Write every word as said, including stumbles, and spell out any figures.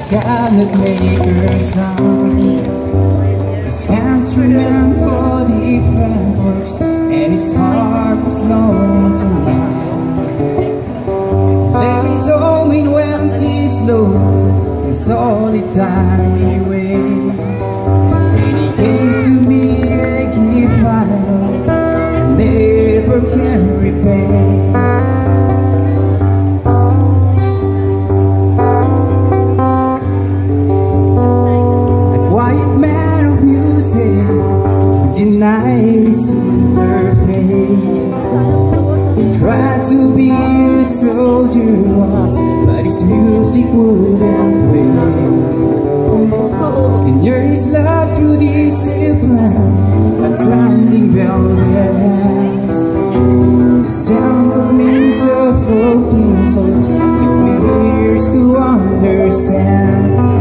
cannot make her sound. His hands remain for different works, and his heart was known to mine. There is home in when this low and solitary way. When he came to me, I give my love, I never can repay. Denied his inner faith. He tried to be a soldier once, but his music wouldn't wait. And heard his love through this simple a sounding velvet hands. His gentle means of broken souls took me years to understand.